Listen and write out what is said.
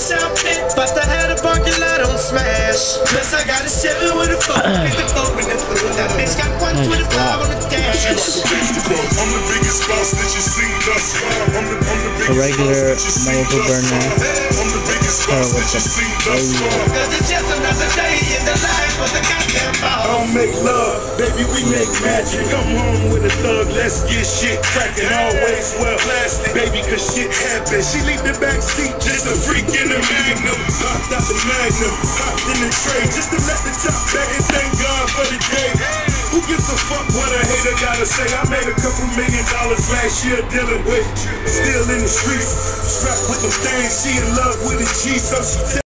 shopping, but I had a parking lot on smash. Plus I got a 7 with a 4, with the 4 in the hood. That bitch got 125 on the dash. I'm the biggest boss that you seen thus far. I'm the A regular Malibu burner. I'm the biggest boss that you seen thus far. Cause it's just another day in the life of the goddamn I boss. don't make love, baby, we make magic. Come home with a thug, let's get shit cracking. Always wear plastic, baby, cause shit happens. She leave the back seat, just a freak in the Magnum. Popped out the Magnum, hopped in the tray, just to let the top back and thank God for the day. Who gives a fuck what a hater gotta say? I made a couple $1 million last year dealing with, still in the streets, strapped with them things. She in love with a G, so she